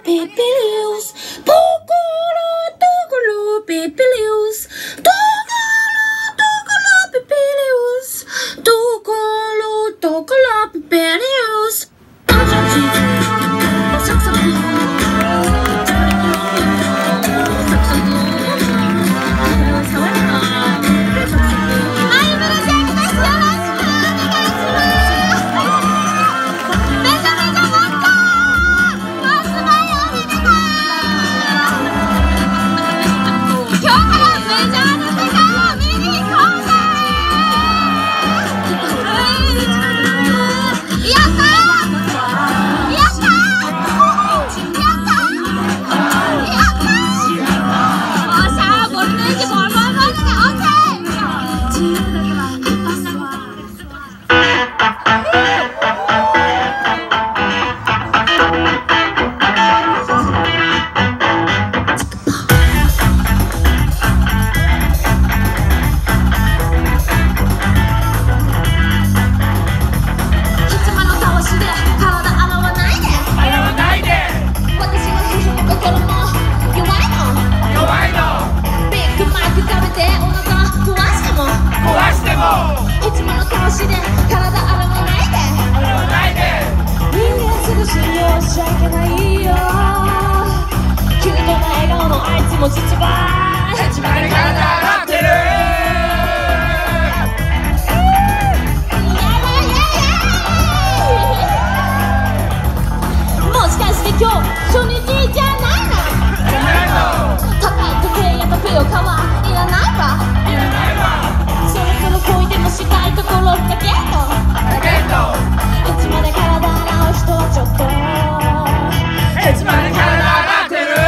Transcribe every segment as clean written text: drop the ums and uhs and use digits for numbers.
pipilius, tokolo, tokolo, pipilius, tokolo, pipilius, tokolo, tokolo, pipilius.も実はヘチマで体洗ってるもしかして今日初日じゃないの高い時計やタピオカはいらないわそろそろ恋でもしたいところだけどヘチマで体洗う人はちょっとヘチマで体洗ってる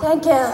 Thank you.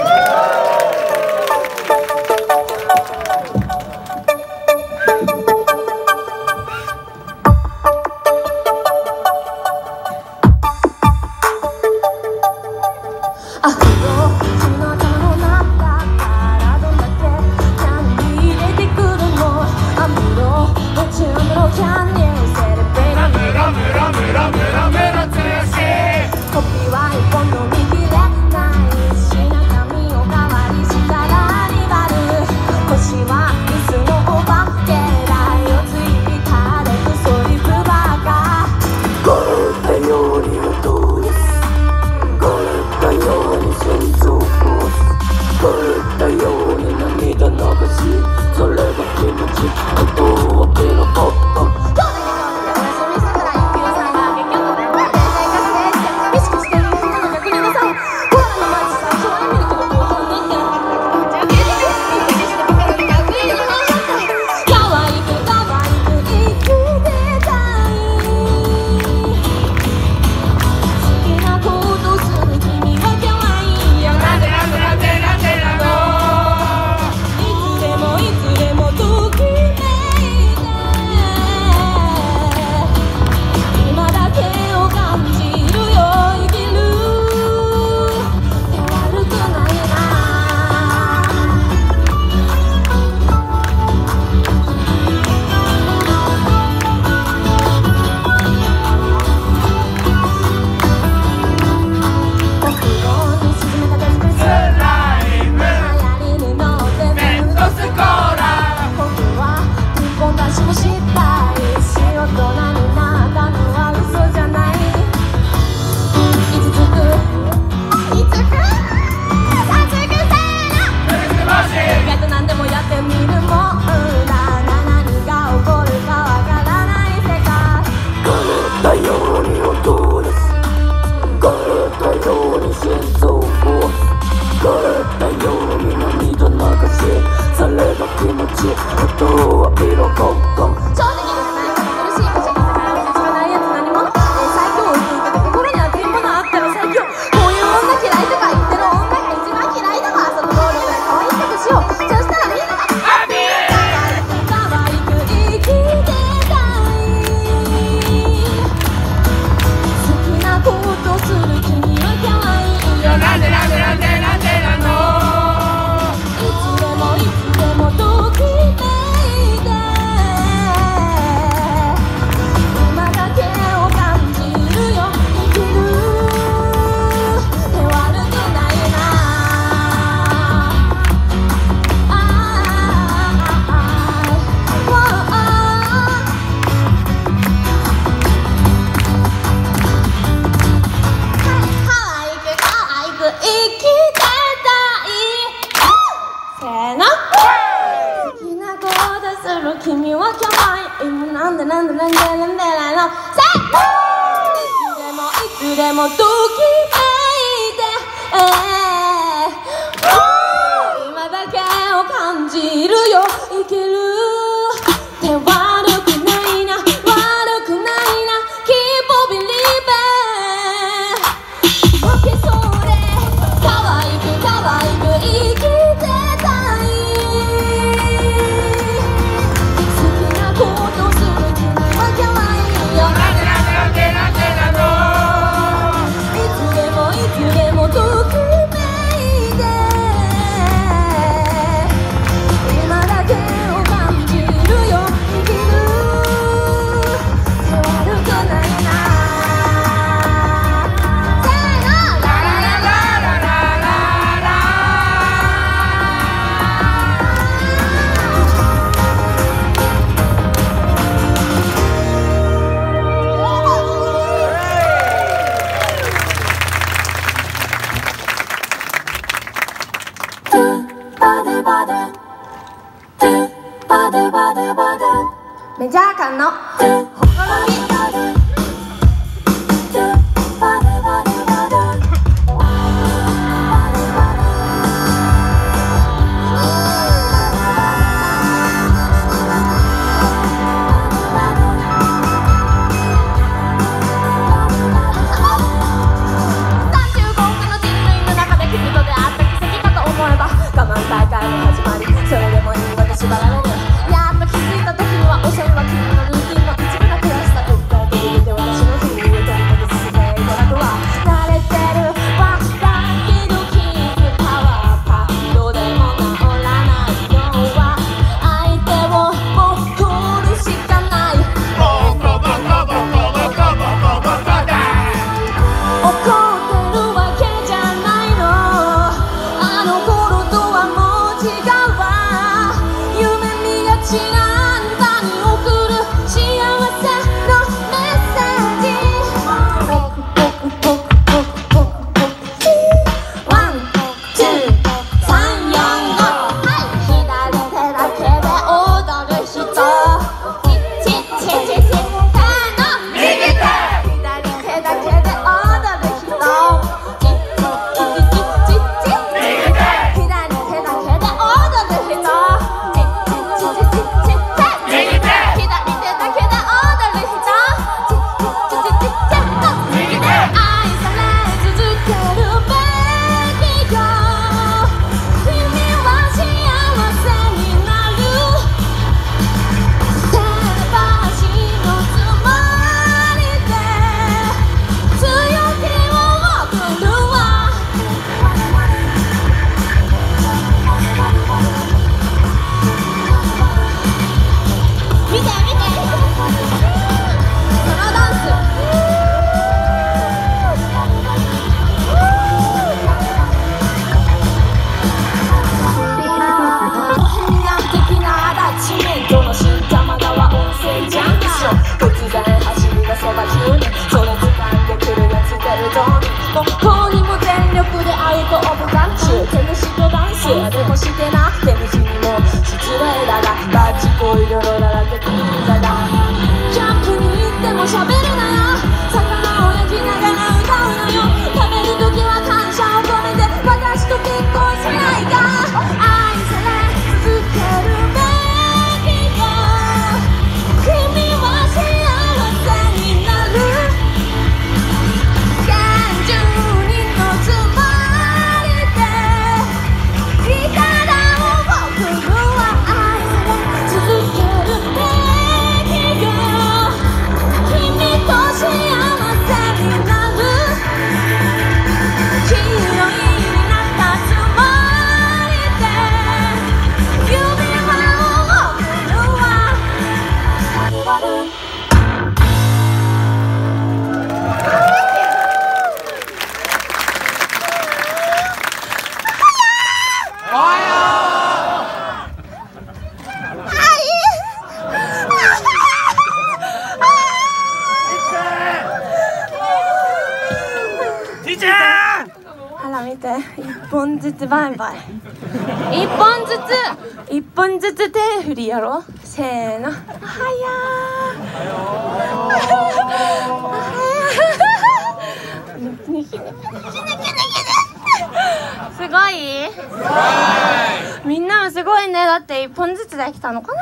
メジャー感のほころび35億の人類の中で傷と知らんあんたに送る幸せのメッセージ。ワン、ツー、3、4、5。左手だけで踊る人。チッチッチッチッチッ。右手。左手だけで踊る人。チッチッチッチッチッチッ。右手。左手だけで踊る人。チッチッチッチッチッチッ。右手。左手だけで踊る人。チッチッチッチッチッチッ。右手。愛され続けるべきよ。君は幸せになる。手放しのつもりで強気を送るわ。見て見て、そのダンス。変な的なアタッチメントの新玉川温泉ジャンクション。突然走り出せば急にそれ掴んでくるやつ出るとこにも全力でアウトオブカンチュー。テニスとダンスでもしてなくて虫にも失礼だがバッチコイロロだらけピザだ。キャンプに行っても喋るなよ。魚を焼きながら歌うのよ。食べるときは感謝を込めて私と結婚しないか。愛され続けるべきよ。君は幸せになる。現住人のつもりでいたらを送るわ。愛され続けるべきよ。君と幸せになる。ヒーロインになったつもりで指輪を送るわ。ほら見て、1本ずつバイバイ。1本ずつ手振りやろ。せーの。はやすごい？みんなもすごいね。だって1本ずつできたのかな。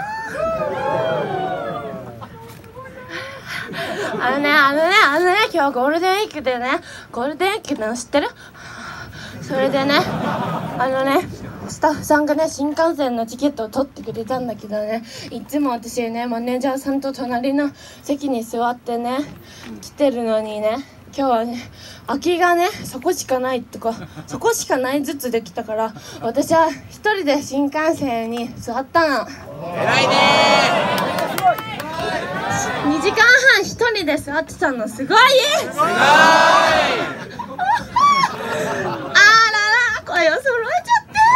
今日ゴールデンウィークでね、ゴールデンウィークなの知ってる？それでね、スタッフさんがね、新幹線のチケットを取ってくれたんだけどね、いつも私ね、マネージャーさんと隣の席に座ってね、来てるのにね、今日はね、空きがね、そこしかないとか、そこしかないずつできたから、私は一人で新幹線に座ったの。偉いねー。2時間半一人で座ってたの、すごい。すごい。声を揃えち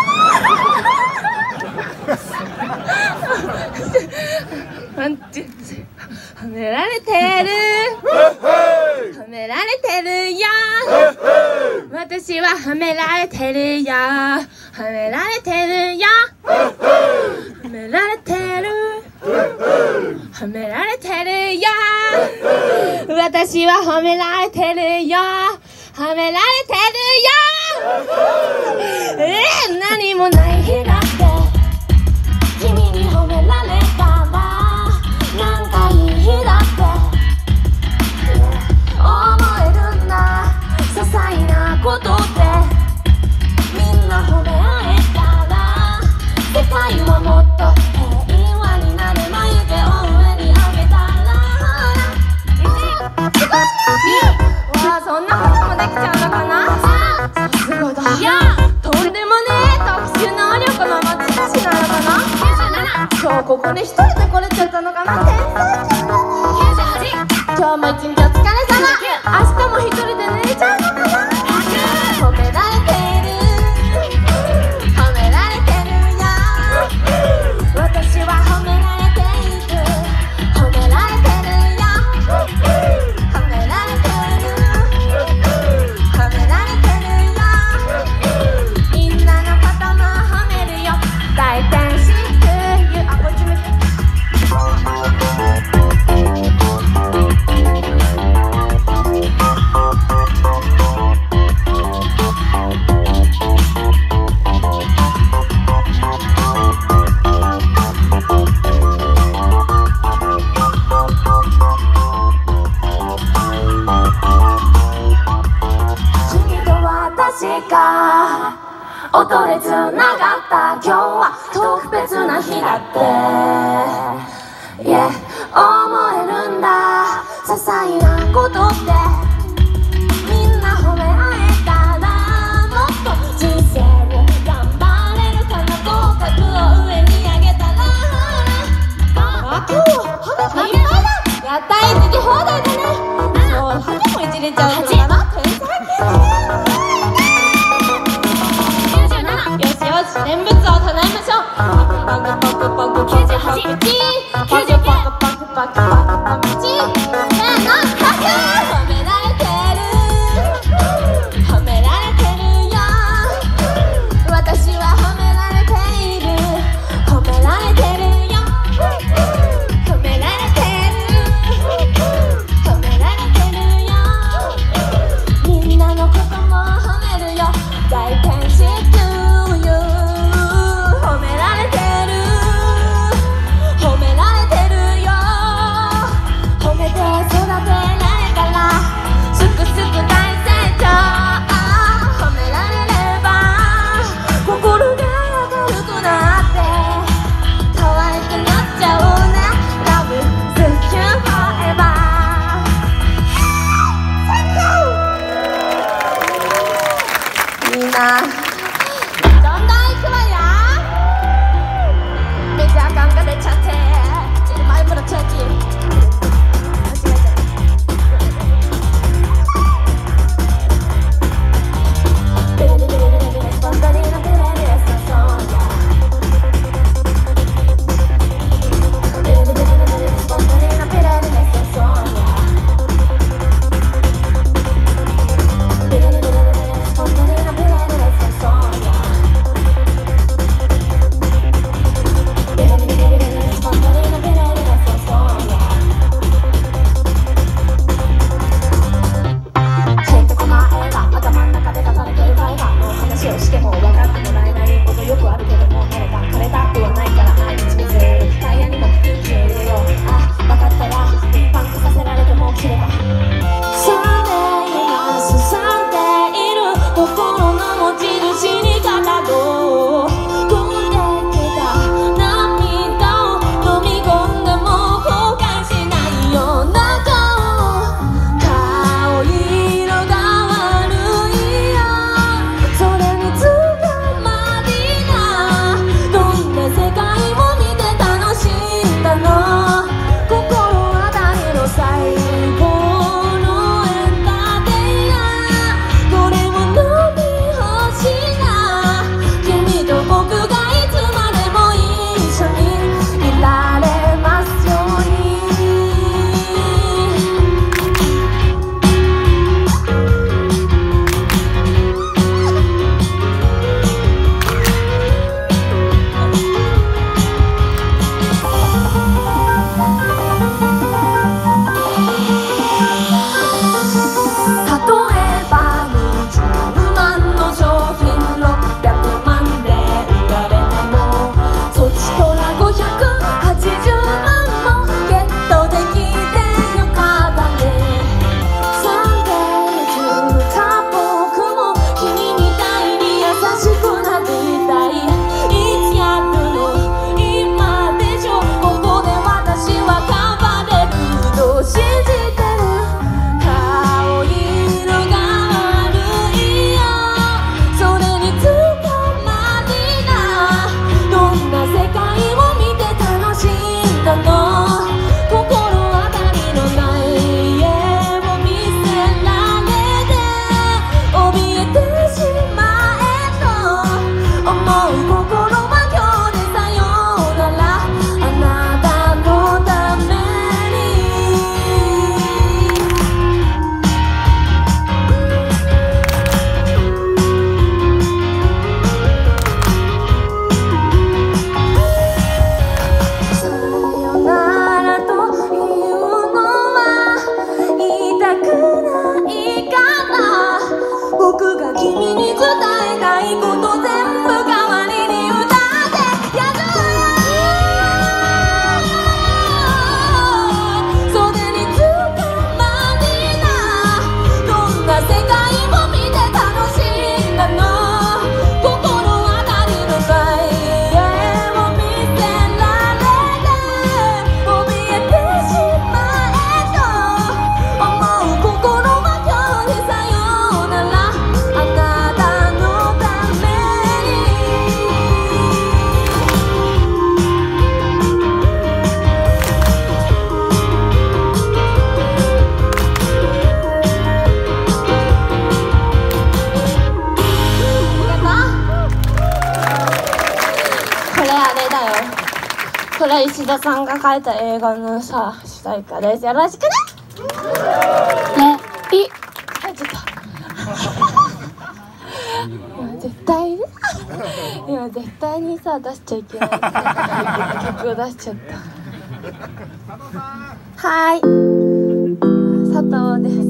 ゃって褒められてる褒められてるよ。私は褒められてるよ。褒められてるよ。褒められてる褒められてるよ。私は褒められてるよ。褒められてるよ。何もない日だって君に褒められたらなんかいい日だって思えるんだ。些細なことってみんな褒め合えたら世界はもっと平和になる。眉毛を上に上げたら1、2、わあ、そんなこともできちゃうのかな。 だ踊れつながった今日は特別な日だって、yeah、思えるんだ些細なことってみんな褒め合えたらもっと人生を頑張れるかな合格を上に上げたらあ今日は羽いっぱいだやったーいじり放題だねもう羽もいじれちゃうからな天才よしよし念仏を唱えましょうパクパクパクパク98 99パクパクパクパクパクパク1せーの100褒められてる褒められてるよ私は褒められている褒められてるよ褒められてる褒められてるよみんなのことも褒めるよ大天使みんなどんどんいくわよメジャー感が出ちゃって前からチャーキしこれは石田さんが書いた映画のさ主題歌です。よろしくね。はい、ちょっと今絶対にさ出しちゃいけない曲を出しちゃった。はい、佐藤です。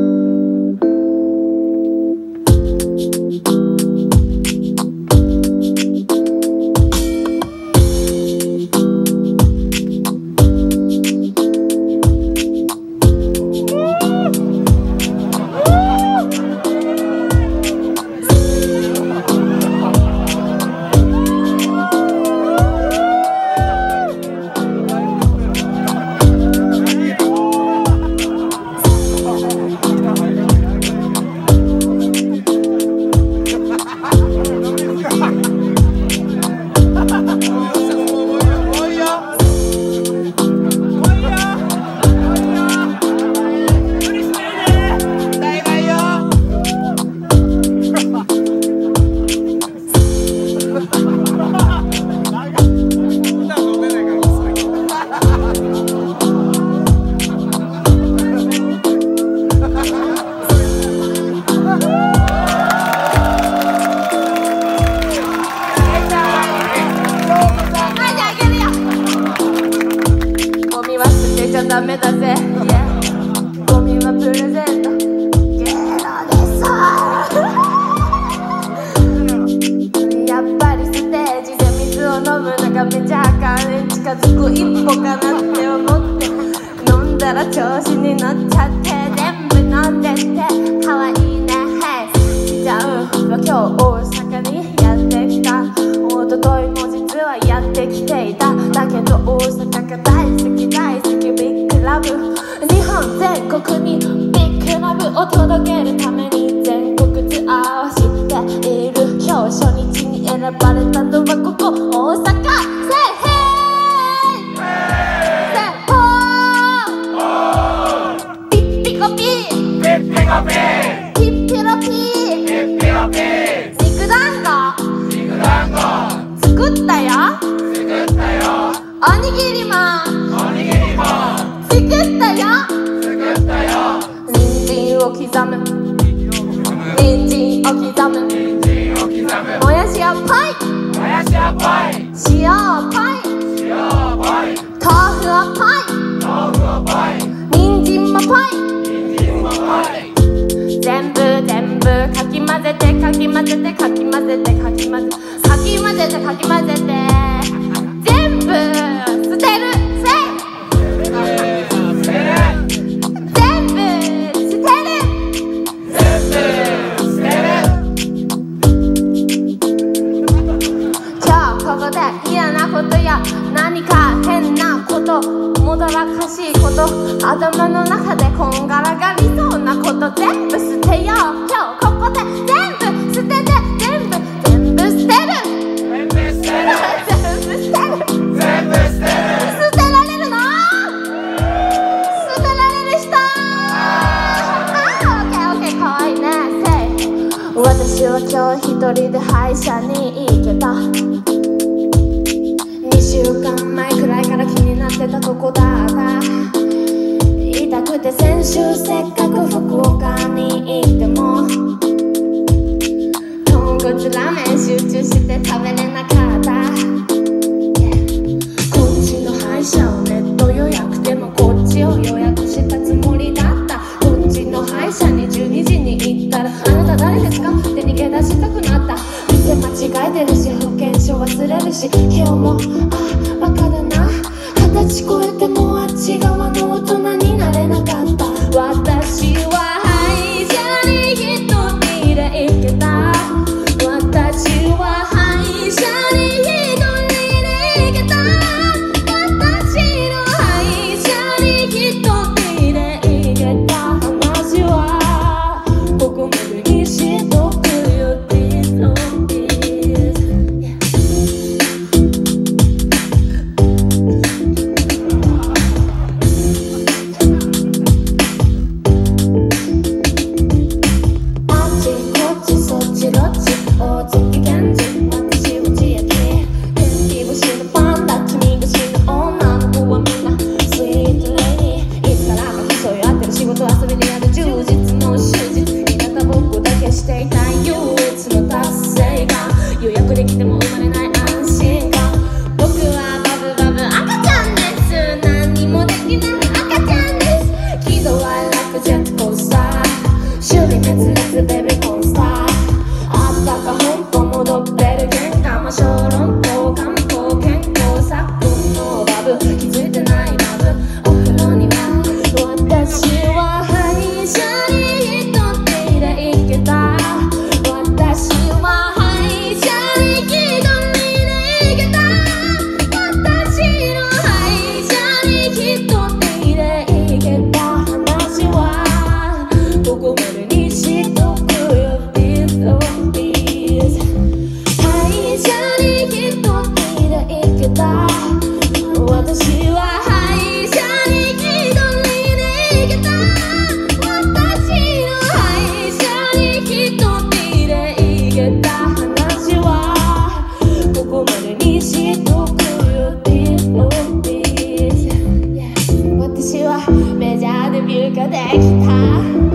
ダメだぜ、ゴミはプレゼントゲロでさやっぱりステージで水を飲むのがめちゃあかん。近づく一歩かなって思って飲んだら調子に乗っちゃって全部飲んでってかわいいね。しちゃうは今日大阪にやってきた。おとといも実はやってきていた。だけど大阪が大好き大好きビッグラブ。日本全国にビッグラブを届けるために全国ツアーをしている。今日初日に選ばれたのはここ大阪。ピッピコピーピッピコピーピッピロピーピッピロピー肉団子作ったよおにぎりも作ったよ人参を刻む人参を刻むもやしをパイ塩をパイ豆腐をパイ人参もパイ全部かき混ぜてかき混ぜてかき混ぜてかき混ぜてかき混ぜてかき混ぜて全部捨てる全部捨てる今日ここで嫌なことや何か変なこともどらかしいこと頭の中でこんがらがりそうなこと全部捨てよう。今日ここで全部捨てて全部捨てる捨てられるの捨てられる人オッケーかわいいね。私は今日一人で歯医者に行けた。2週間前くらいから気になってたとこだった。痛くて先週せっかく福岡に行っても豚骨ラーメン集中して食べれなかった。こっちの歯医者をネット予約でもこっちを予約したつもりだった。こっちの歯医者に12時に行ったらあなた誰ですかって逃げ出したくなった。店間違えてるし保険証忘れるし今日もバカだな。20歳超えてもあっち側の大人になれなかった。私は歯医者に一人で行けた。私は歯医者に一人で行けた。私の歯医者に一人で行けた。話はここまでにしとくよ。 ドベルゲン甘小籠包漢方健康昨今のバブ気づいてないバブお風呂には私は歯医者に一人で行けた私は歯医者に一人で行けた私の歯医者に一人で行けた話はここまでにしとくよ Please 歯医者に一人で行けた私は歯医者に一人で行けた私の歯医者に一人で行けた話はここまでにしとくよ Please 私はメジャーデビューができた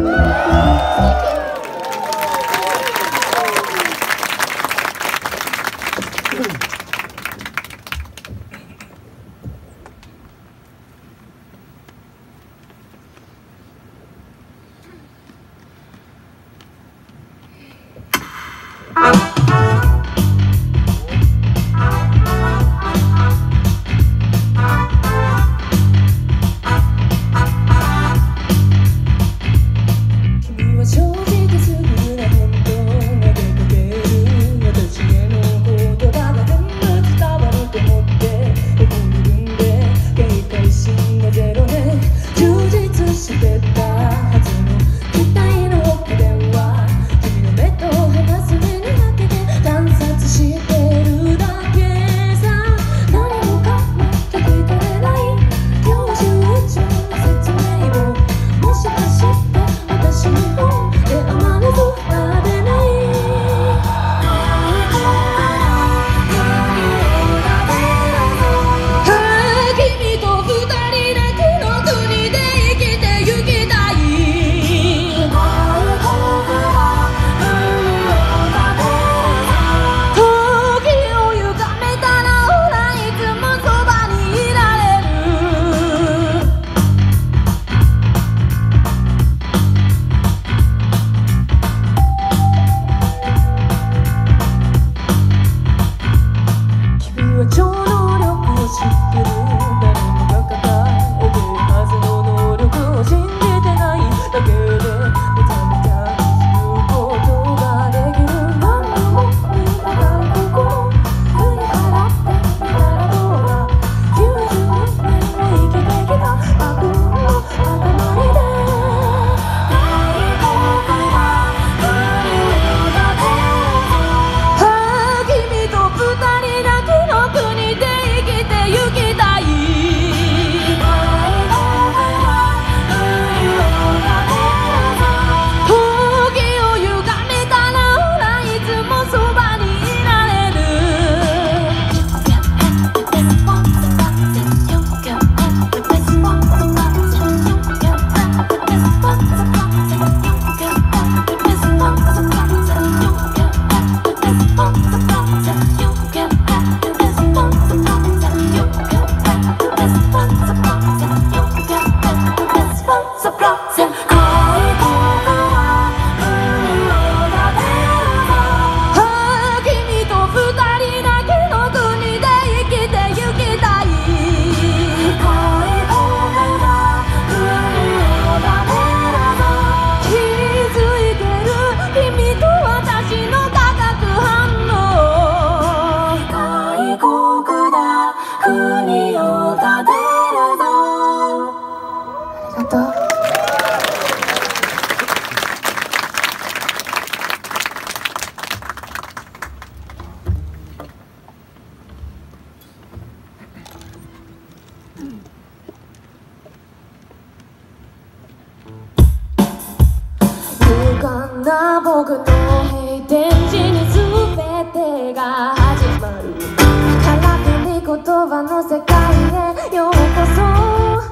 僕の閉店時に全てが始まるからくり言葉の世界へようこそ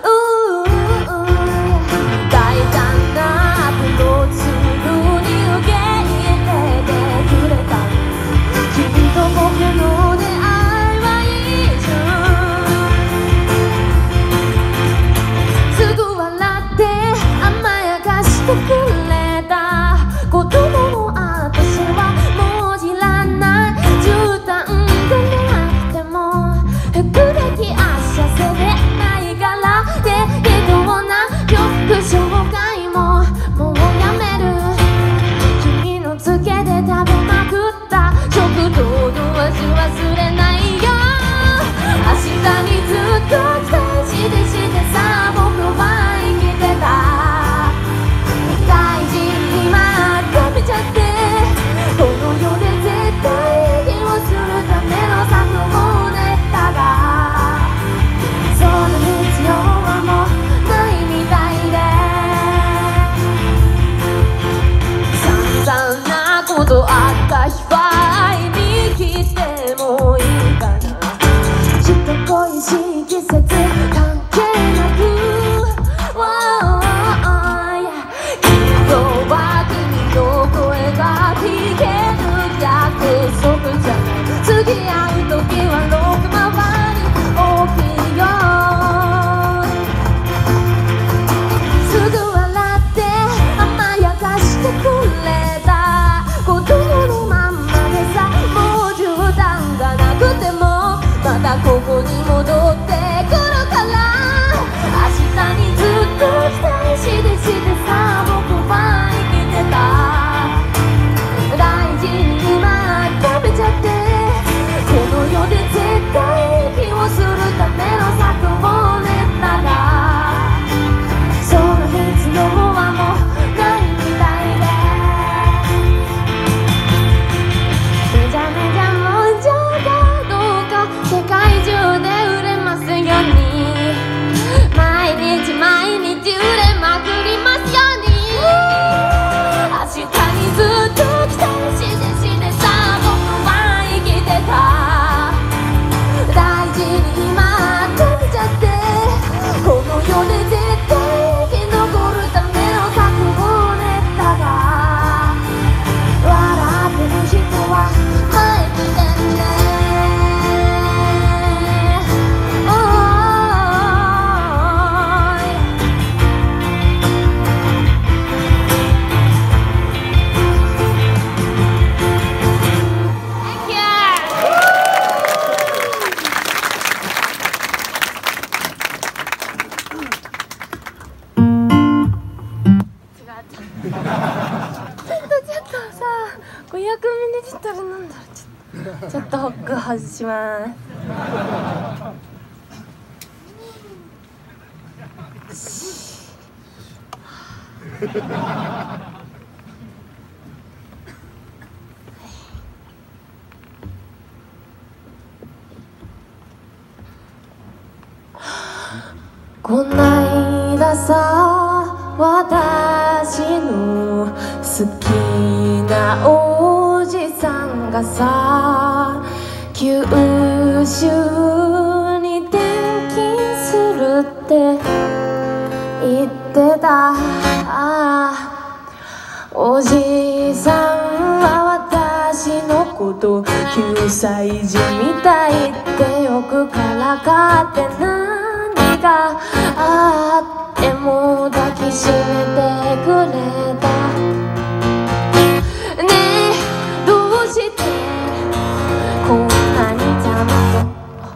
大胆なアプローチすぐに受け入れてくれた君と僕の出会いは一瞬すぐ笑って甘やかしてくれた子供の私はもう知らないぎ合う時は6回り大きいよ。すぐ笑って甘やかしてくれた子供のまんまでさ、もう絨毯がなくてもまたここに戻ってくるから、明日にずっと期待してさ、僕は生きてた。大事に今食べちゃって、この世で絶対息をするための策を練ったが、その必要はもうないみたいで、めちゃめちゃもんじゃがどうか世界中で売れますように、毎日毎日売れまくりますように。明日にずっと期待してさ、僕は生きてた。大事に今食べちゃって、この世で絶対生き残るための策を練ったが、笑ってる人は前見てね。ちょっとさ、500ミリリットル飲んだらちょっとホック外します。こないださ、私の好きなおじさんがさ、九州に転勤するって言ってた。おじさんは私のこと9歳児みたいってよくからかって、何があっても抱きしめてくれた。ねえどうしてこんなにちゃんと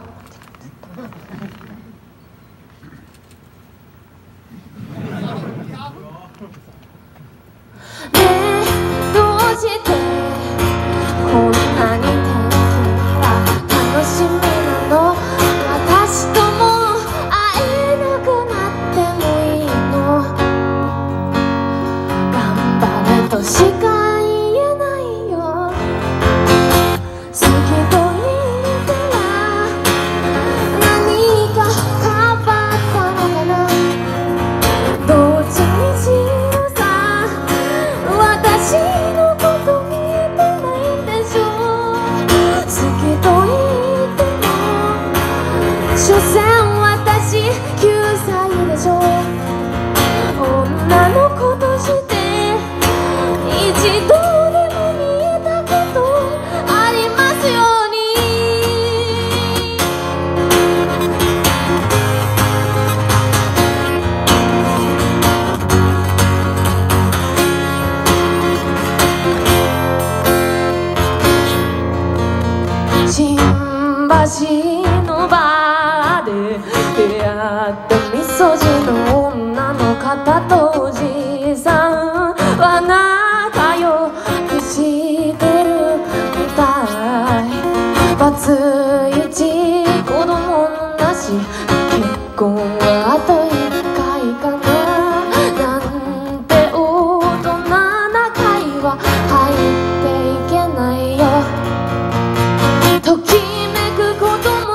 ねえどうしてこんなに天気が楽しみなの。私とも会えなくなってもいいの。頑張れとしか言えないよ。好きと言ったら何か変わったのかな。どっちにしろさ、私のこと見えてないんでしょ。好きと言っても所詮私9歳でしょ。女の子として一度でも見えたことありますように。新橋のバーで出会ったみそじの女の方とおじさんは仲良くしてるみたい。バツイチ子供もなし、結婚はあと1回かな。なんて大人な会話入っていけないよ。ときめくことも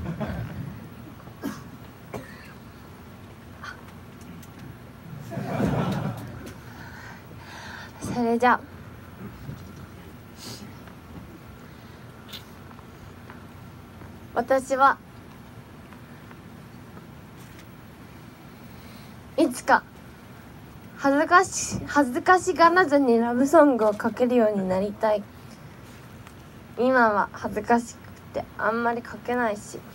それじゃあ私はいつか恥ずかしがらずにラブソングを書けるようになりたい。今は恥ずかしくてあんまり書けないし、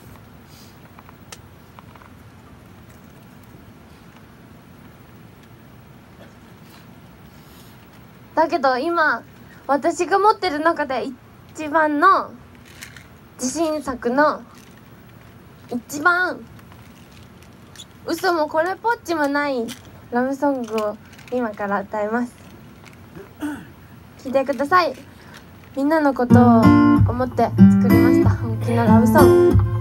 だけど今私が持ってる中で一番の自信作の一番嘘もこれっぽっちもないラブソングを今から歌います。聴いてください。みんなのことを思って作りました。本気のラブソング。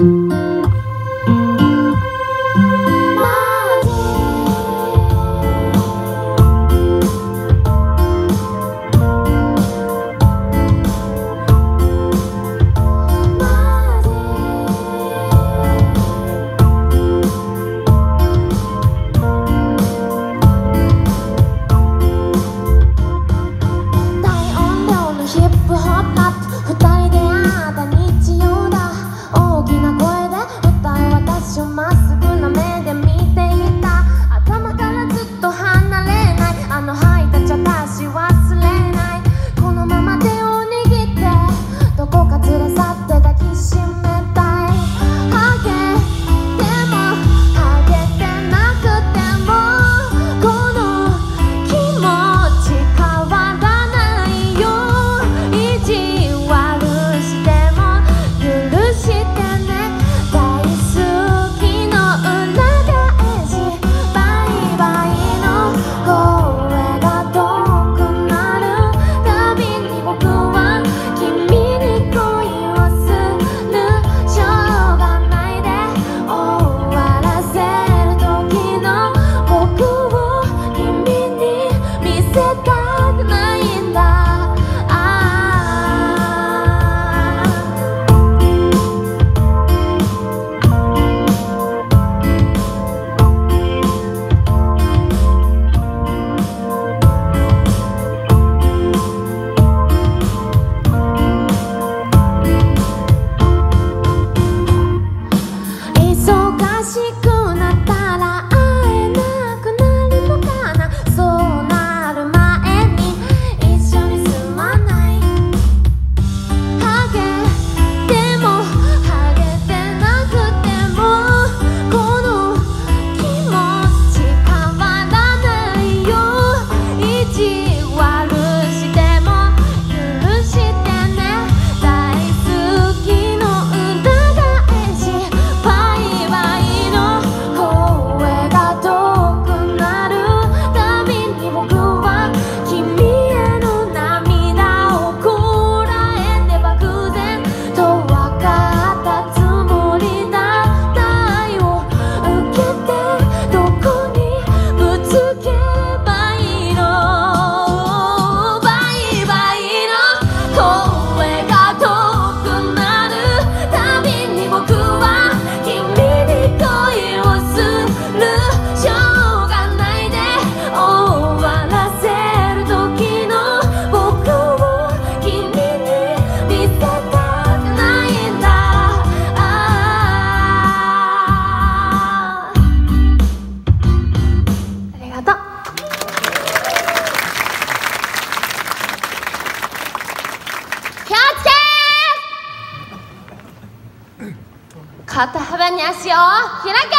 肩幅に足を開け。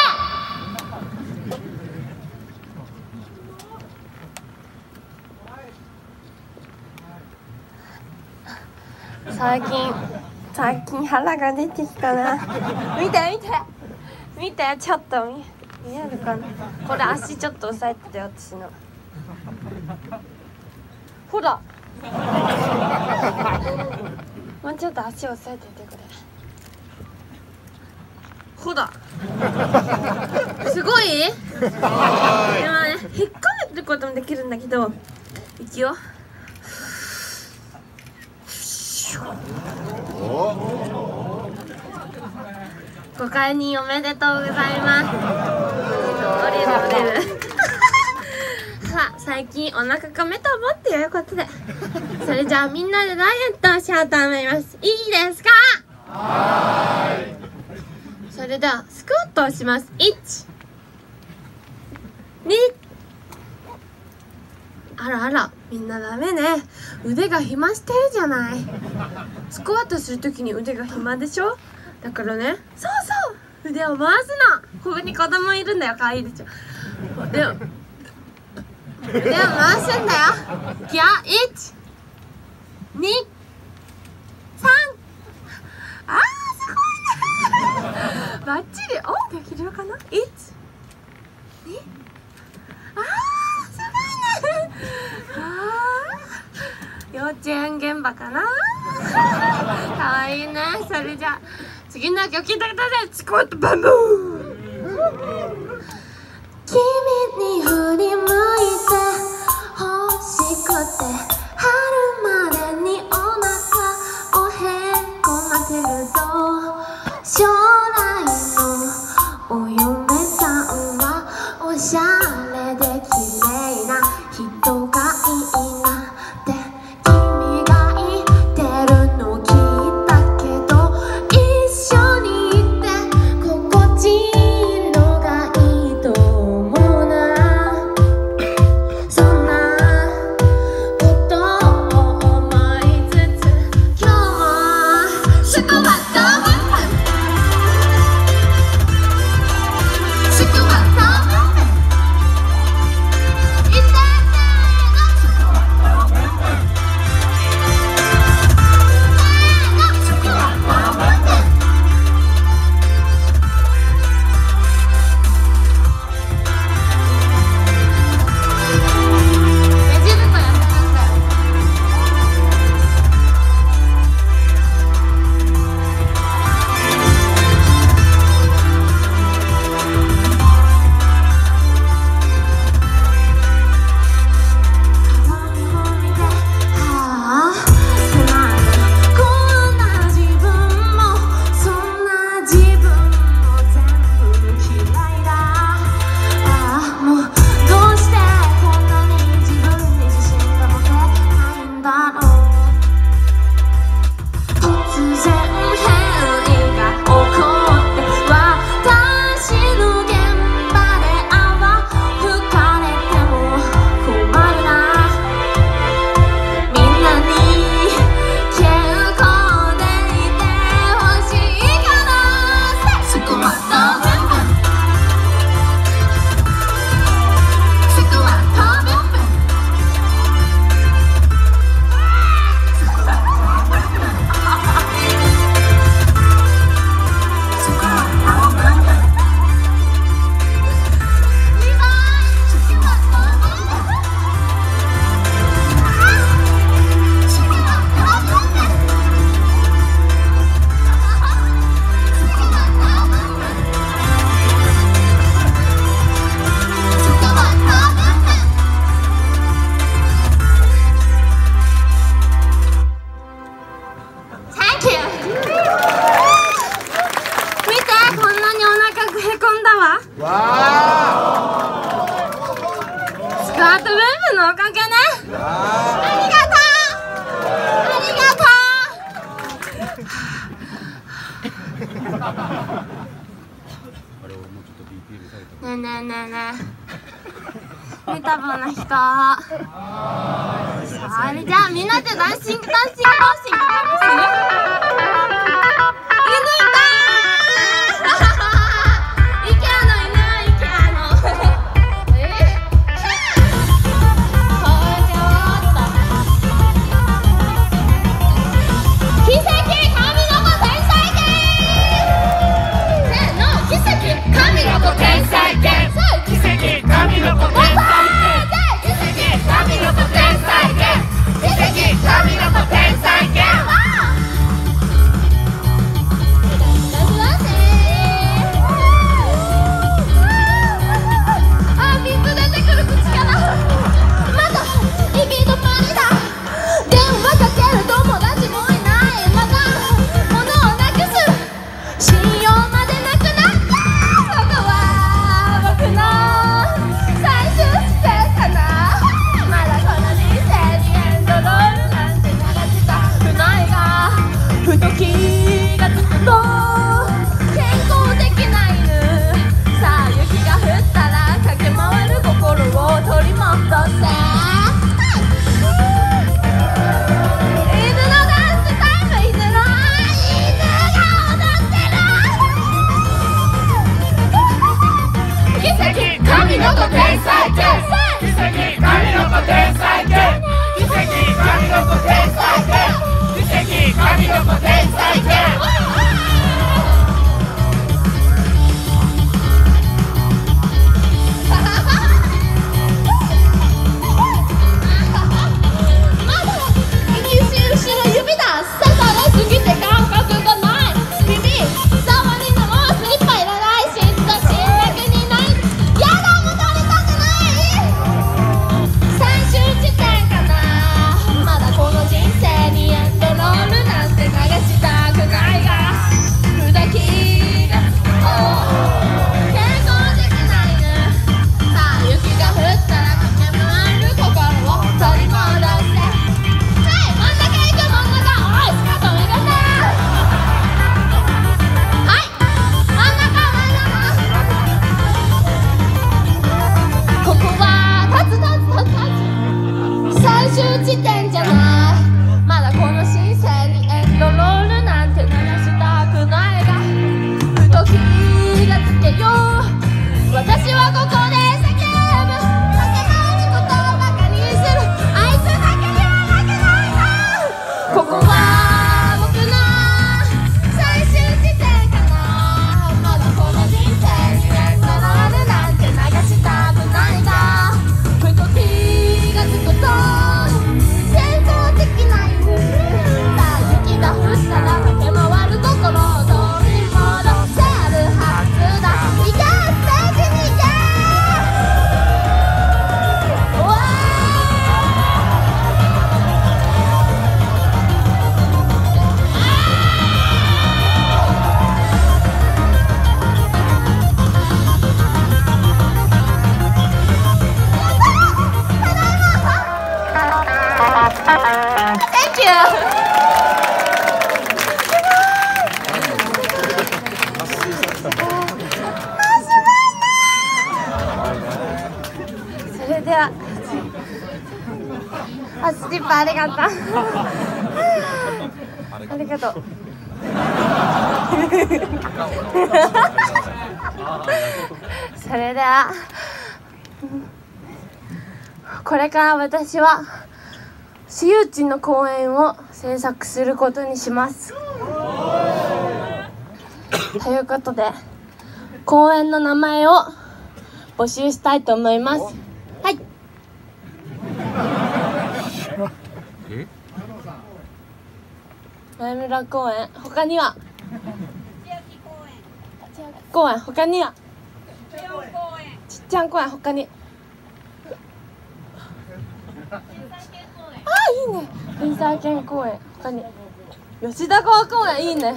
最近腹が出てきたな。見てちょっと見えるかな。これ足ちょっと押さえてて、私のほらもうちょっと足押さえてて、これほらすごいでもね、引っかめることもできるんだけど、いくよ。 ご解任おめでとうございます。降りるさあ、最近お腹がめたもっていうことで、それじゃあみんなでダイエットをしようと思います。いいですか？はーい。それではスクワットをします。1、2、あらあら、みんなダメね。腕が暇してるじゃない。スクワットするときに腕が暇でしょ。だからね、そうそう、腕を回すの。ここに子供いるんだよ、可愛いでしょ。腕を回すんだよ。いくよ、1、2、3。あー、すごいね。バッチリ。お、できるかな。1、2。あー、すごいね。幼稚園現場かな。かわいいね。それじゃあ次の曲聴いてください。スクワットバンブー。君に振り向いて欲しくて、春までにお腹をへこませると、将来のお嫁さんはおしゃれで綺麗な人がいいなって君が言ってるの聞いたけど、一緒にいて心地いいのがいいと思うな。そんなことを思いつつ、今日もスクワットねえねえねえねえ、メタボな人。あれじゃあみんなでダンシングする？ 神の子天才犬奇跡神の子天才犬奇跡神の子天才犬奇跡神の子天才犬スリッパありがとうありがとうそれではこれから私は私有地の公園を制作することにしますということで公園の名前を募集したいと思います。はい。前村公園、他には公園、他にはちっちゃん公園、他にいいね。臨済軒公園、他に吉田川公園、いいね。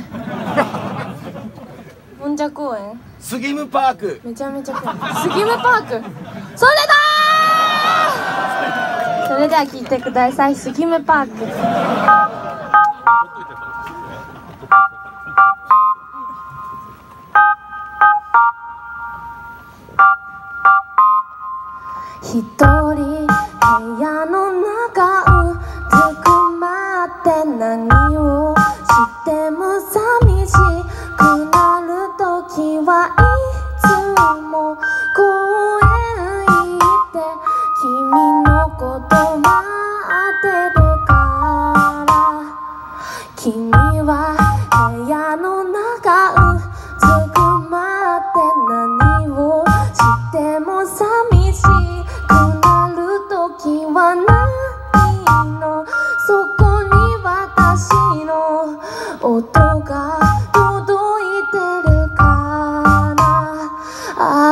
もんじゃ公園、 スギムパーク、 めちゃめちゃ怖い。スギムパーク、それだー。それでは聞いてください。スギムパーク。一人部屋の中うずくまって何をしても寂しくなる時はいつも公園行って君のこと待ってるから君は部屋の中うずくまって何をしても寂しくなる時はないのそこに私の音が届いてるかな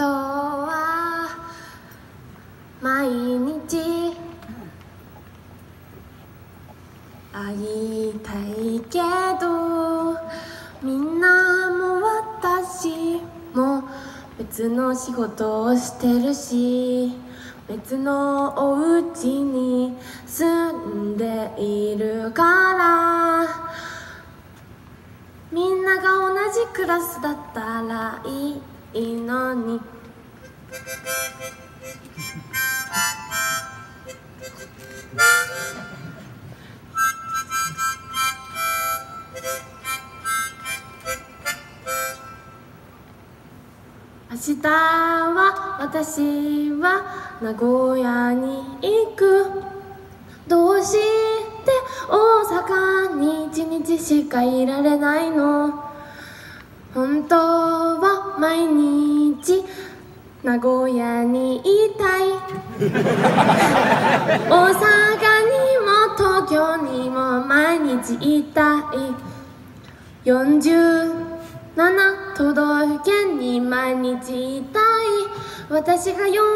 当は毎日会いたいけど、みんなも私も別の仕事をしてるし、別のお家に住んでいるから、みんなが同じクラスだったらいいのに。明日は私は名古屋に行く。どうして大阪に一日しかいられないの？本当は毎日名古屋にいたい。大阪にも東京にも毎日いたい。47都道府県に毎日いたい。私が47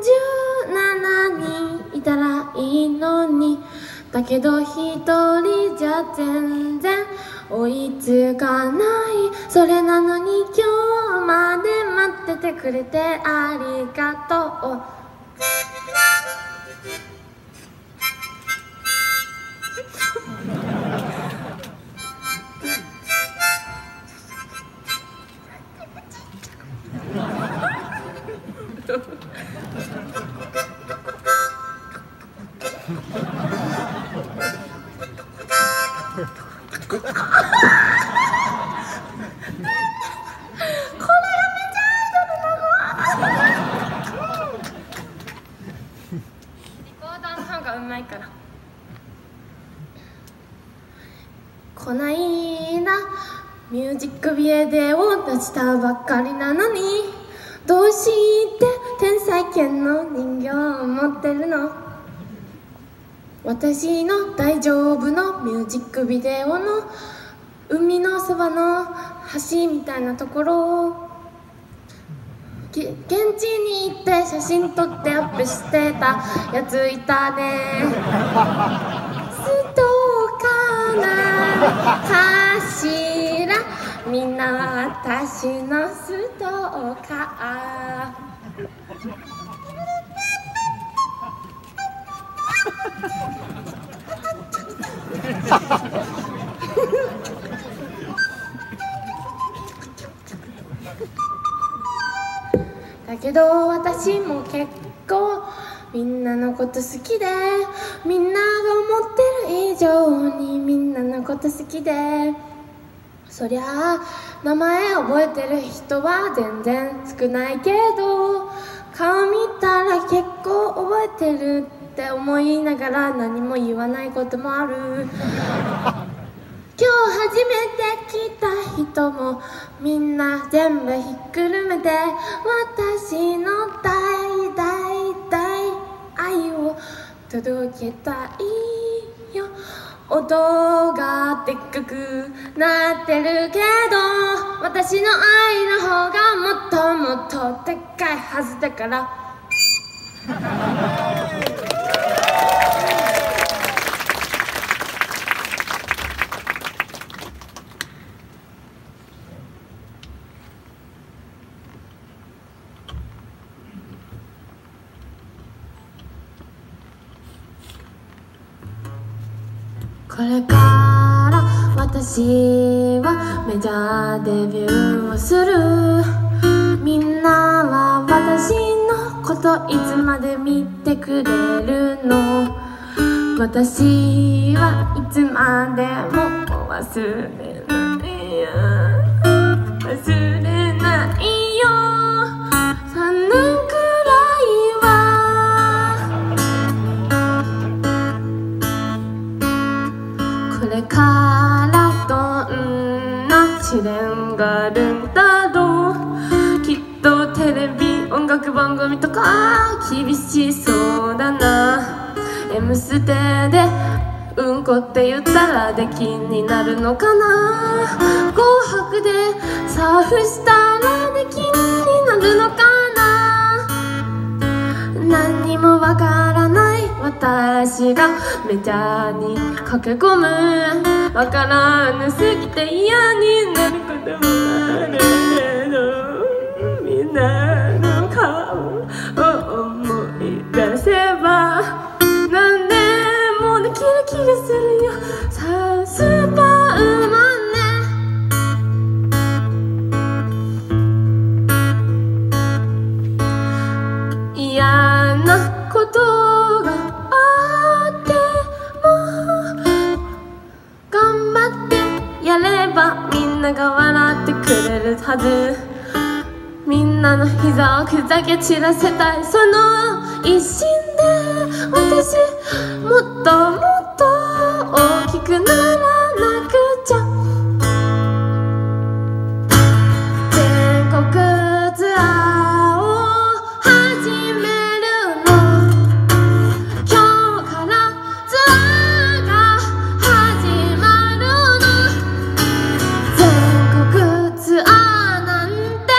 人いたらいいのに。だけど一人じゃ全然追いつかない。それなのに今日まで待っててくれてありがとう。こないだミュージックビデオを出したばっかりなのに、どうして天才犬の人形を持ってるの？私の大丈夫のミュージックビデオの海のそばの橋みたいなところを現地に行って写真撮ってアップしてたやついたね。ストーカーなかしら、みんなは私のストーカー。だけど私も結構みんなのこと好きで、みんなが思ってる以上にみんなのこと好きで、そりゃあ名前覚えてる人は全然少ないけど、顔見たら結構覚えてるって思いながら何も言わないこともある。今日初めて来た人もみんな全部ひっくるめて、私の大大大愛を届けたいよ。音がでっかくなってるけど、私の愛の方がもっともっとでっかいはずだから。これから私はメジャーデビューをする。みんなは私のこといつまで見てくれるの？私はいつまでも忘れないよ、忘れないよ。3年くらいはこれからどんな試練があるんだろう。きっとテレビ音楽番組とか厳しそうだな。Mステでうんこって言ったら出禁になるのかな。紅白でサーフしたら出禁になるのかな。 私がメジャーに駆け込むわからぬすぎて嫌になることもあるけどみんなの顔を思い出せばなんでもできる気がするよさあスーパーマン嫌なことがあっても頑張ってやればみんなが笑ってくれるはずみんなの膝を砕け散らせたいその一心で私もっともっと大きくならなくちゃ全国ツアーを始めるの今日からツアーが始まるの全国ツアーなんて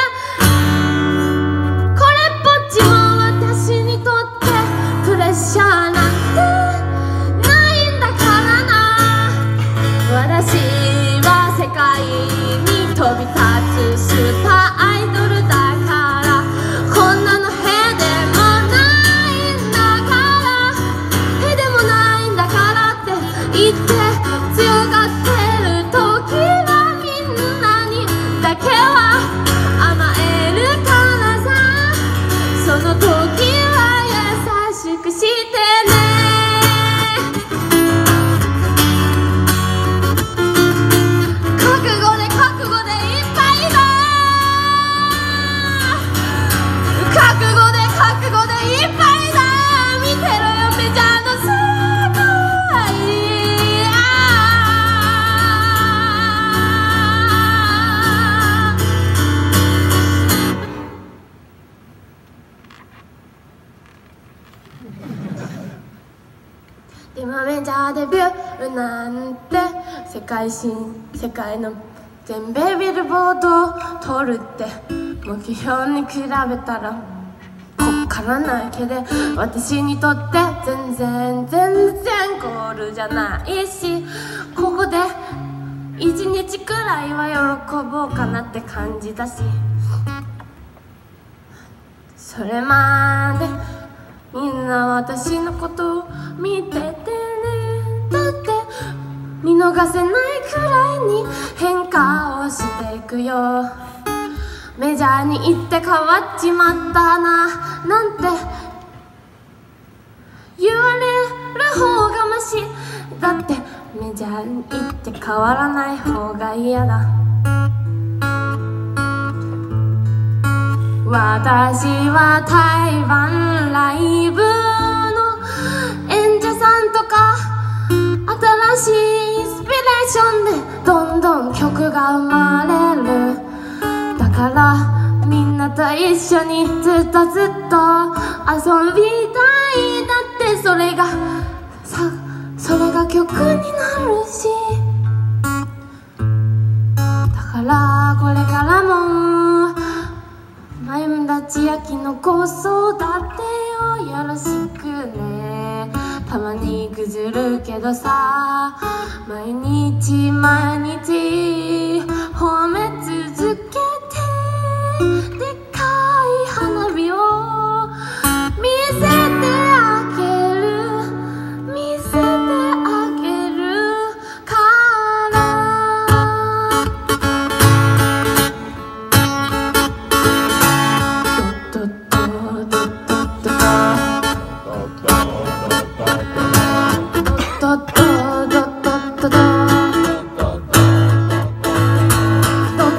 これっぽっちも私にとってプレッシャーなんてないんだからな私は世界に飛び立つスーパーアイドルだからこんなのへでもないんだからへでもないんだからって言って強がってる時はみんなにだけは甘えるからさその時は優しくしてね覚悟で覚悟でいっぱいだ覚悟で覚悟でいっぱいだ見てろよメジャーの世界今メジャーデビューなんて世界の全米ビルボードを取るって目標に比べたらこっからないけで私にとって全然ゴールじゃないしここで1日くらいは喜ぼうかなって感じだしそれまでみんな私のことを見ててねだって見逃せないくらいに変化をしていくよメジャーに行って変わっちまったななんて言われる方がマシだってメジャーに行って変わらない方が嫌だ私は台湾ライブの演者さんとか新しいインスピレーションでどんどん曲が生まれるだからみんなと一緒にずっとずっと遊びたいだってそれが曲になるしだからこれからもまゆだちやきの子育てをよろしくねたまに崩るけどさ毎日褒め続けてでっかい花火を見せてあげる見せてあげるからドッドッドドッドッドドッドッドドッドッドド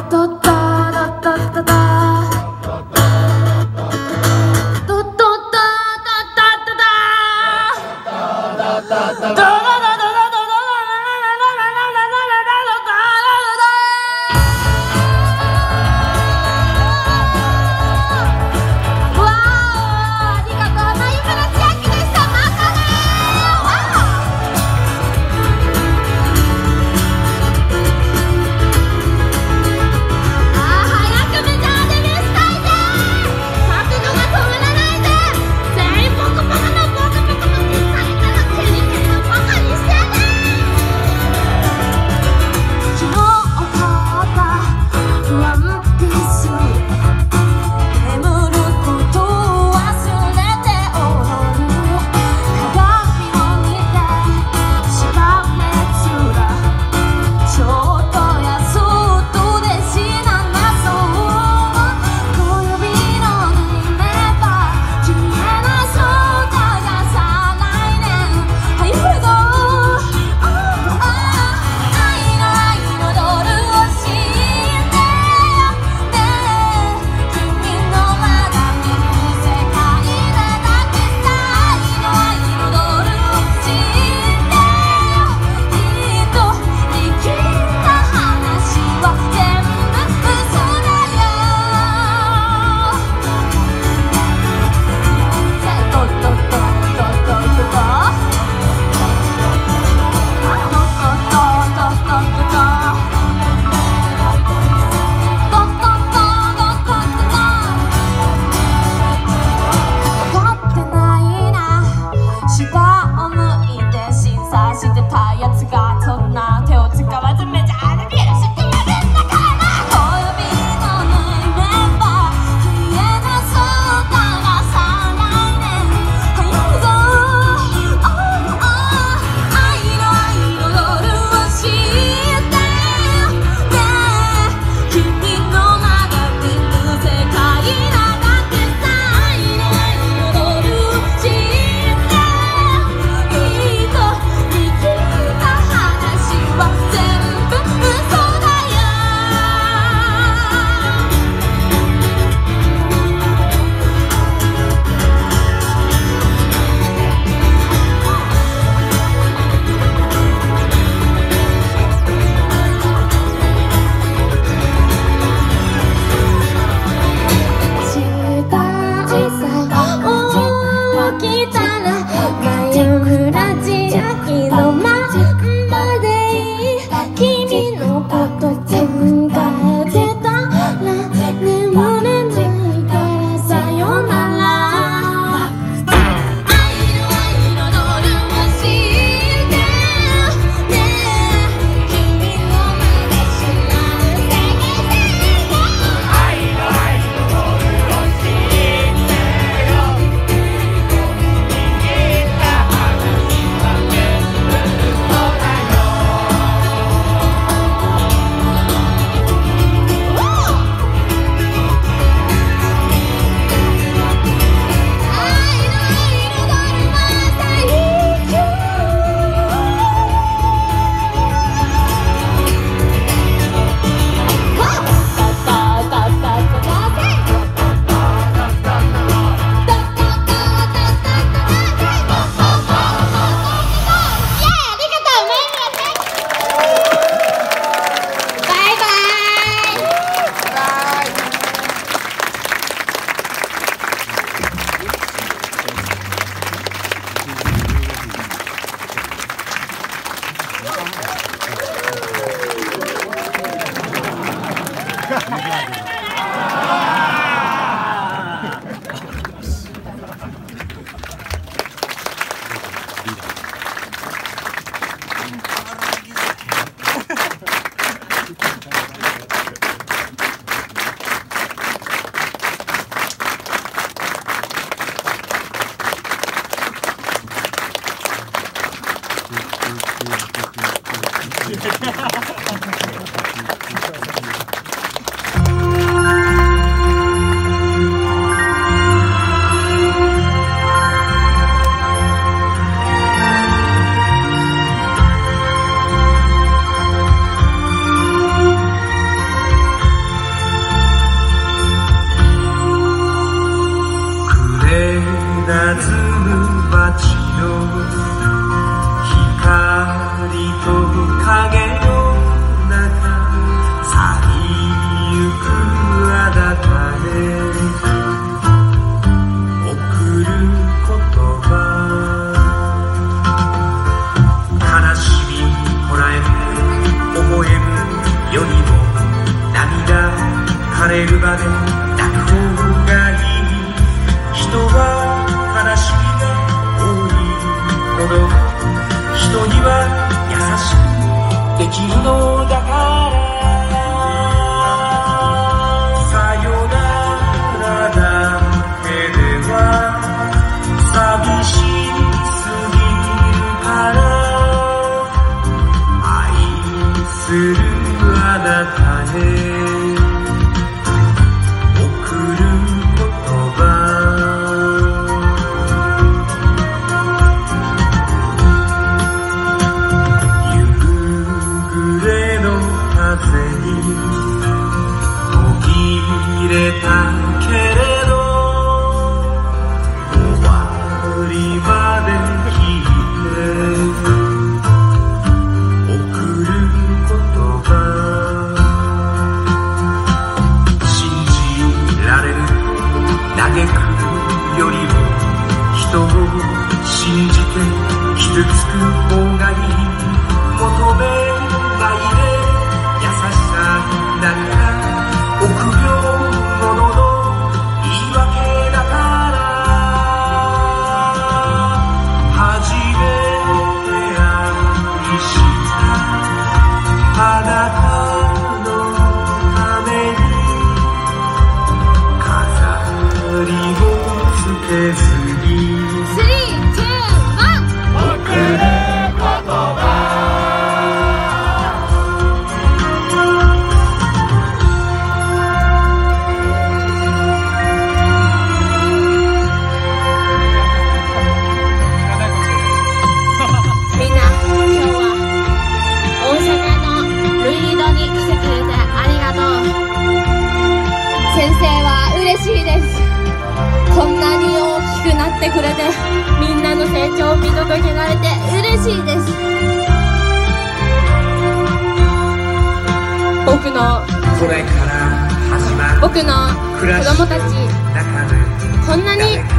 きたら眉村千秋のまんまでいい君のこと考えてたら眠れないからさよなら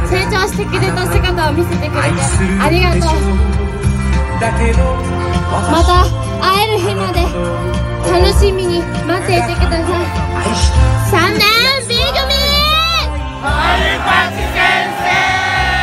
成長してくれた姿を見せてくれてありがとう。また会える日まで楽しみに待っていてください。3年 B 組丸八先生。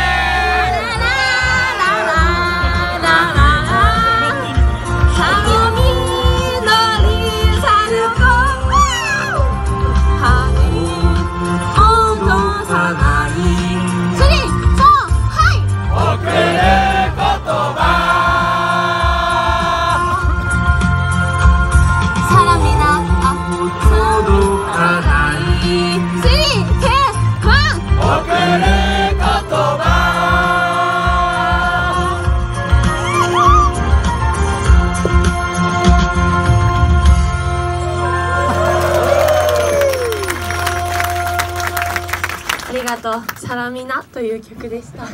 サラミナという曲でした。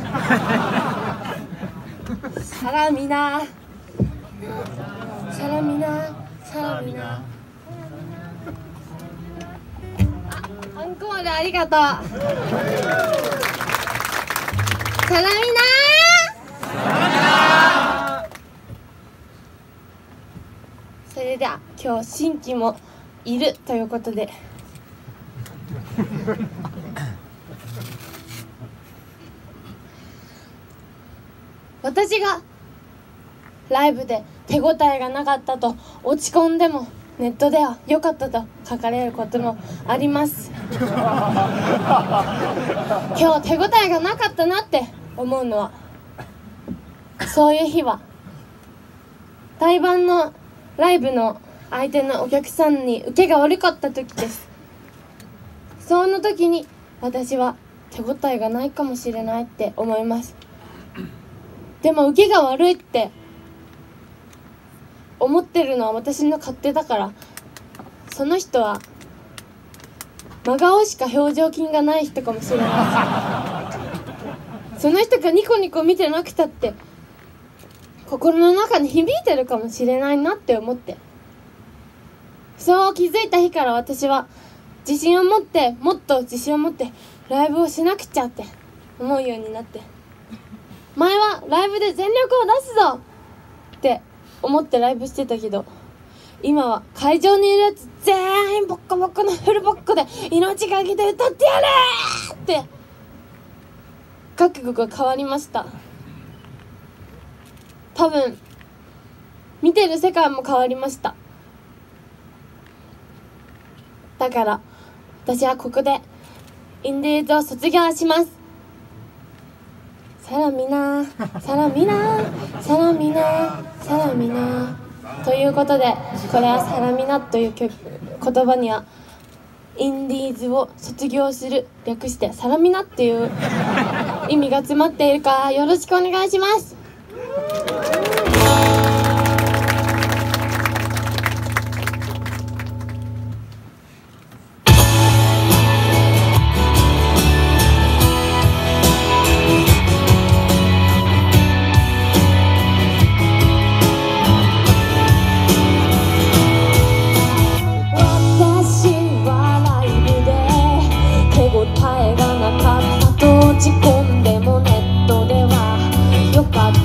サラミナサラミナサラミナ。アンコールありがとう。サラミナ。それでは今日新規もいるということで私がライブで手応えがなかったと落ち込んでもネットでは良かったと書かれることもあります。今日手応えがなかったなって思うのはそういう日は対バンのライブの相手のお客さんに受けが悪かった時です。その時に私は手応えがないかもしれないって思います。でも受けが悪いって思ってるのは私の勝手だから、その人は真顔しか表情筋がない人かもしれない。その人がニコニコ見てなくたって心の中に響いてるかもしれないなって思って、そう気づいた日から私は自信を持って、もっと自信を持ってライブをしなくちゃって思うようになって、前はライブで全力を出すぞって思ってライブしてたけど、今は会場にいるやつ全員ボッコボコのフルボッコで命がけで歌ってやれって覚悟が変わりました。多分見てる世界も変わりました。だから私はここでインディーズを卒業します。サラミナサラミナサラミナサラミナということで、これはサラミナという言葉にはインディーズを卒業する、略してサラミナっていう意味が詰まっているからよろしくお願いします。落ち込んでもネットではよかっ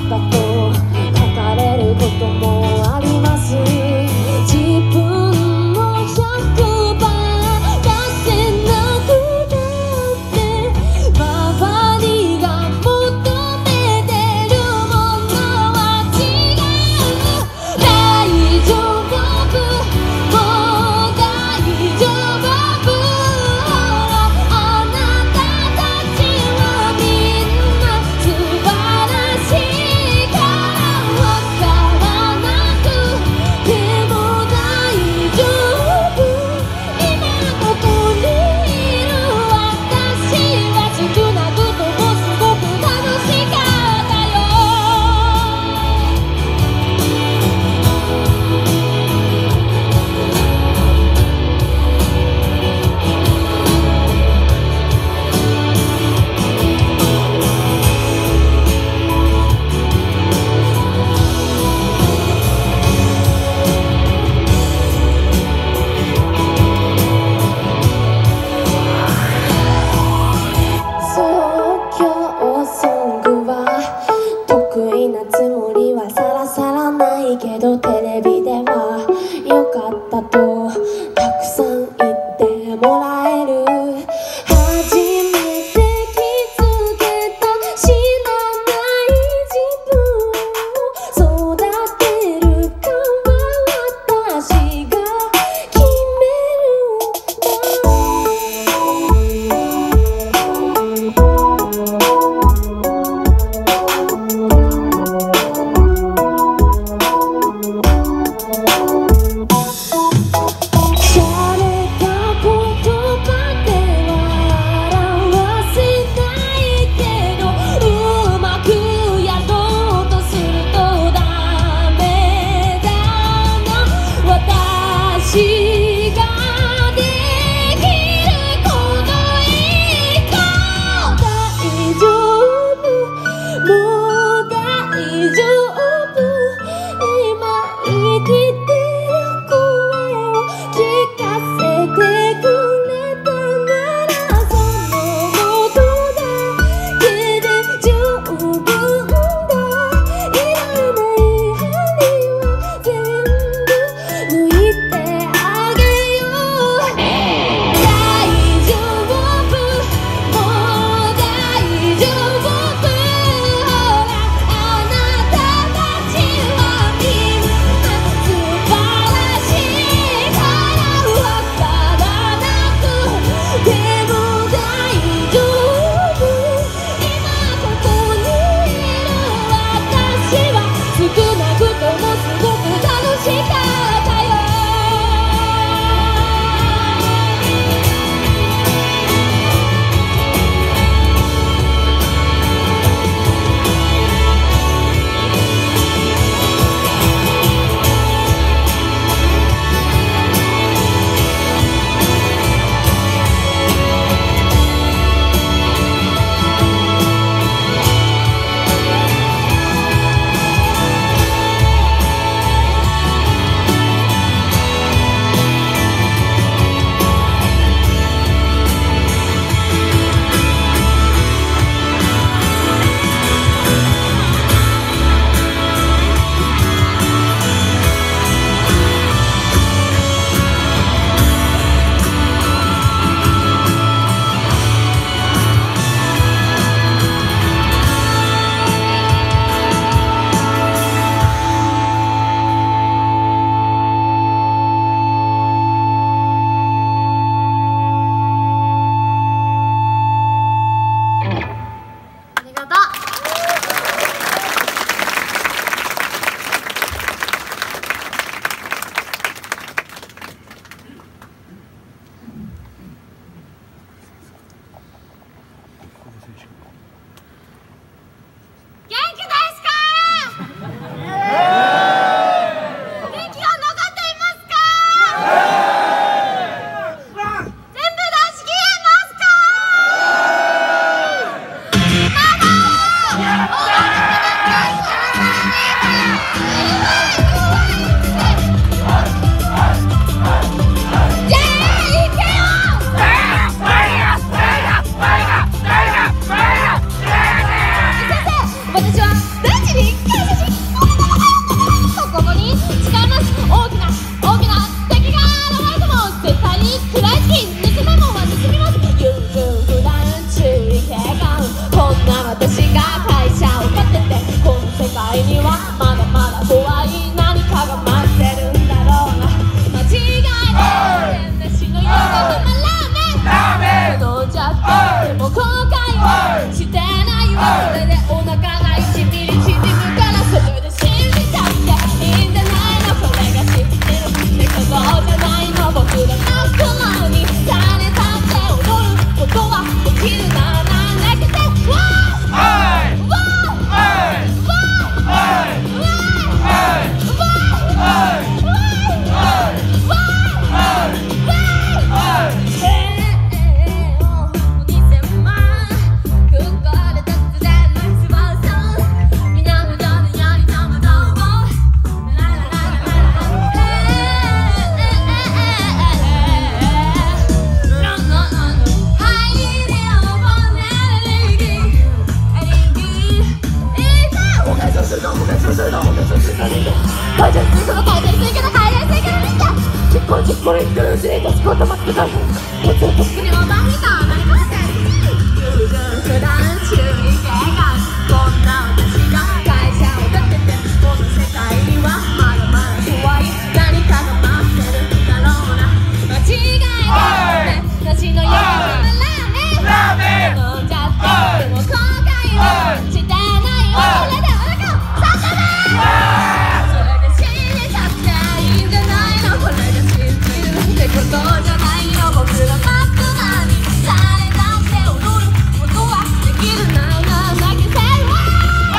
これからずれとしこうと待ってたもうちょっとっくにおばみたいなりません普段注意警戒こんな私が会社を立ててこの世界にはまだまだ怖い何かが待ってるだろうな間違いない私のようなラーメン飲んじゃってでも後悔はしてないよそれでお腹を刺さないそれで信じちゃっていいんじゃないのこれで信じるってことじゃないよ僕らパッと何されたって踊ることはできるなら泣けてるわ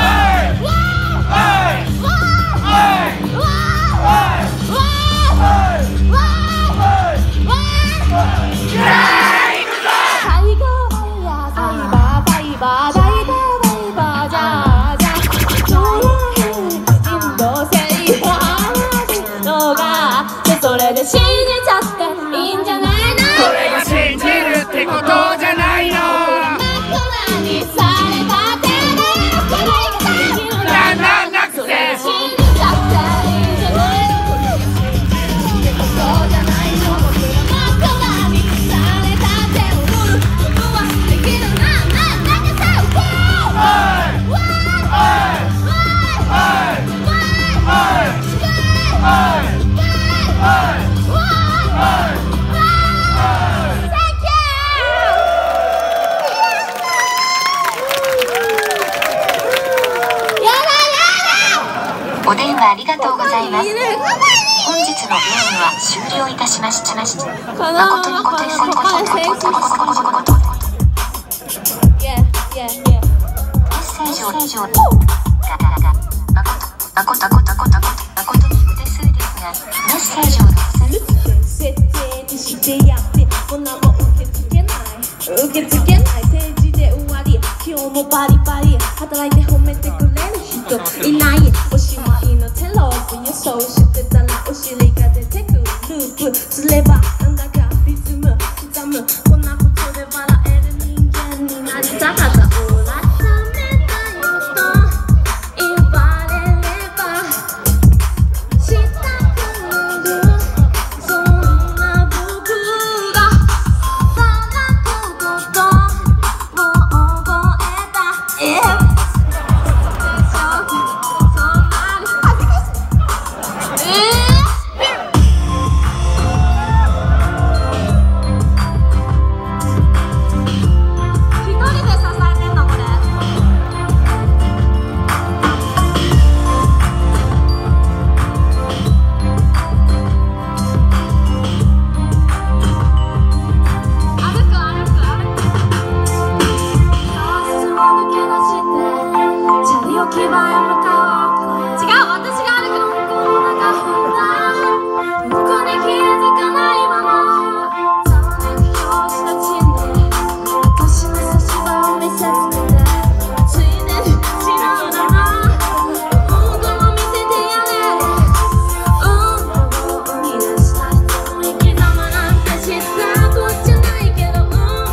それで信じちゃっていいんじゃないのこれが信じるってことじゃないの何されたってこの生き方なんなくて信じちゃっていいんじゃないのこれが信じるってことじゃないの僕ら何されたって踊ることはできるなだけさお電話ありがとうございます。本日のゲームは終了いたしました。誠にご提供メッセージを誠にお手数ですがメッセージを設定にしてやってもう何も受け付けない政治で終わり今日もバリバリ働いて褒めてくれる人いないおしまいのテロップ予想してたらお尻が出てくるループすればなんだかリズム刻むこんなことで笑える人間になりたかったオーラダメだよと言われればしたくなるそんな僕がただことを覚えた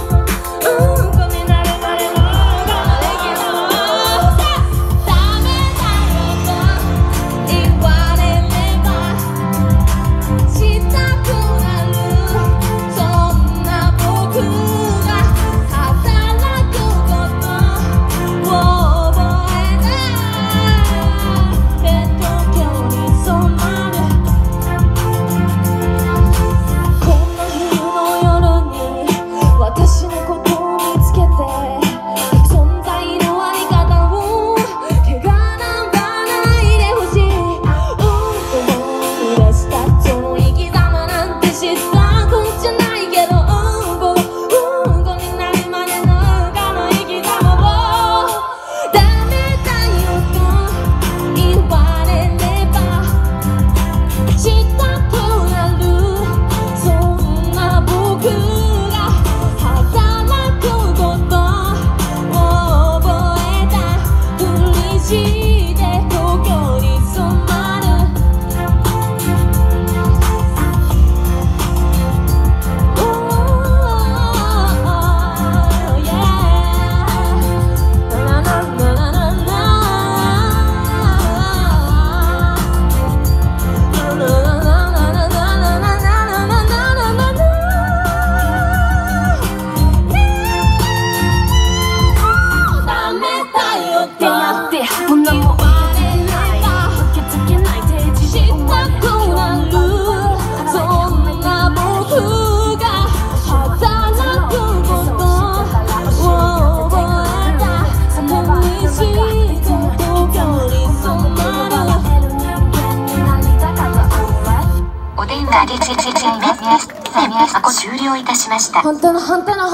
ダメってやっても何も受け付けないで自分をしたくなるそんな僕が働くことを覚えた寂しいことよりそんなお電話で終了いたしました。 本当の最後の曲をやり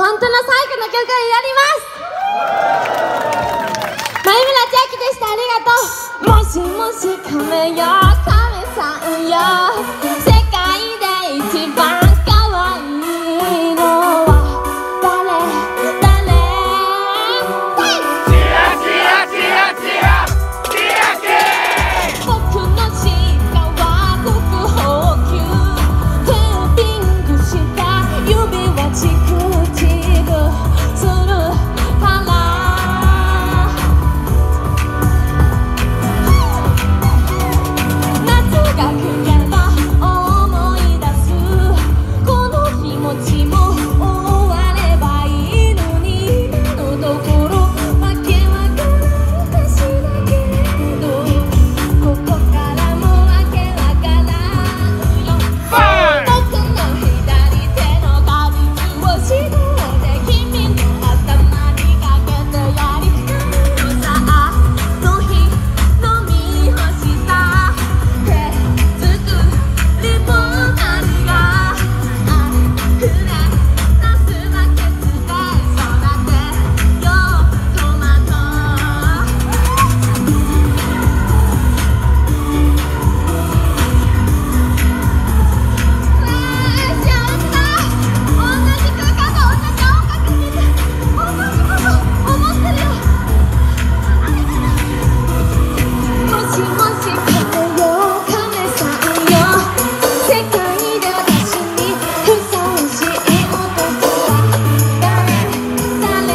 ます前村千秋でした。ありがとう。もしもし亀よ亀さんよ世界で一番可愛いのは誰チラチラチラチラチラチ僕の舌は国宝級テーピングした指はチクチクするから夏が来れば思い出すこの気持ちも終わればいいのに今のところわけわからない私だけれどここからもわけわからんよ僕の左手の果実を絞って君の頭にかけてやりたいのさあの日飲み干した手作りポカリが溢れ出すバケツで育てようトマト同じ空間で同じ音楽見て同じこと思ってるよもしもし亀よ亀さんよ世界で私にふさわしい男は誰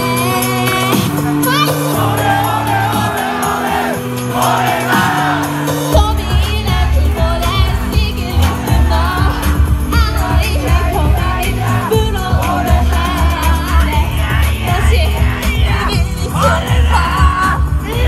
飛び入れこぼれイギリスの青い瞳ブローの部屋でもしイギリスは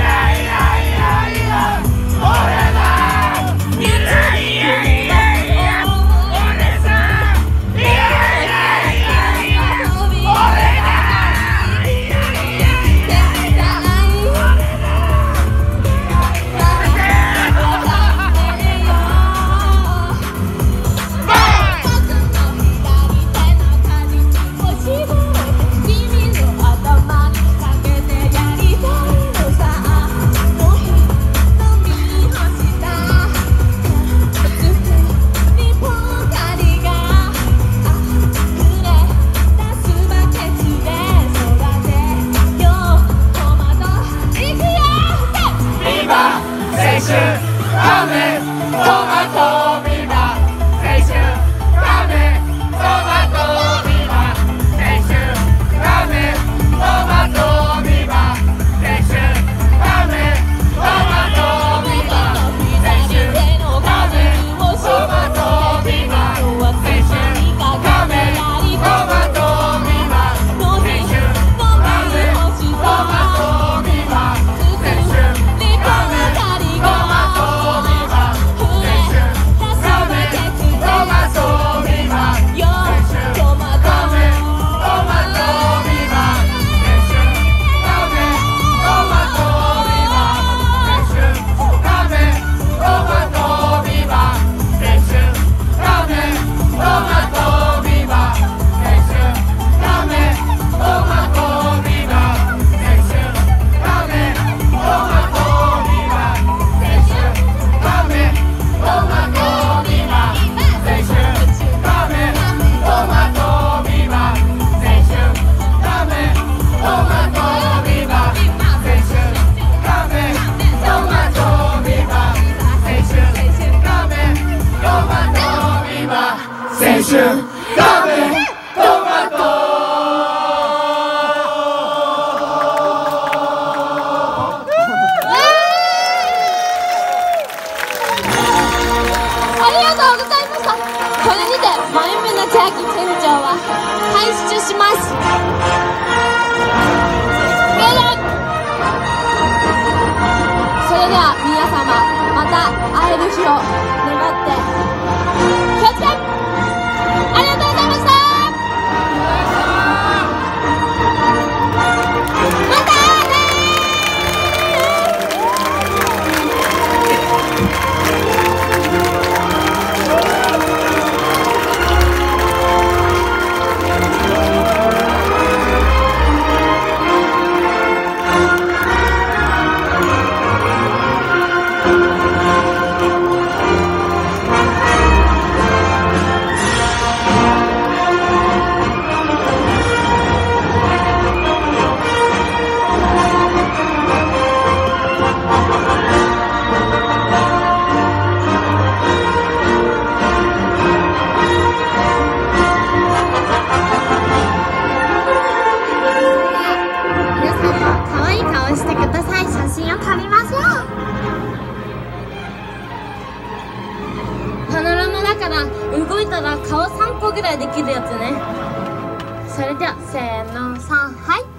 出します。 を願って気をつけ。ありがとうございました。またねパノラマだから動いたら顔3個ぐらいできるやつね。それではせーの3、はい。